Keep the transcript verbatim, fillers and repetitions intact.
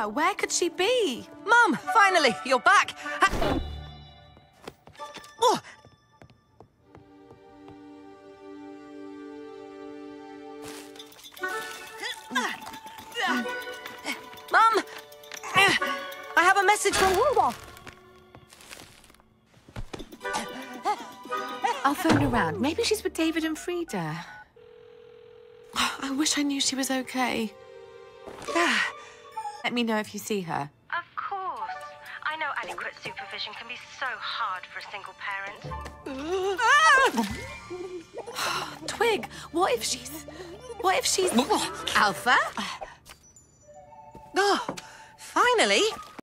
Hilda, where could she be? Mum, finally, you're back. Ha oh. Mum, I have a message from Hilda. I'll phone around. Maybe she's with David and Frida. I wish I knew she was okay. Let me know if you see her. Of course. I know adequate supervision can be so hard for a single parent. Twig, what if she's... What if she's... Alfur? Oh, finally.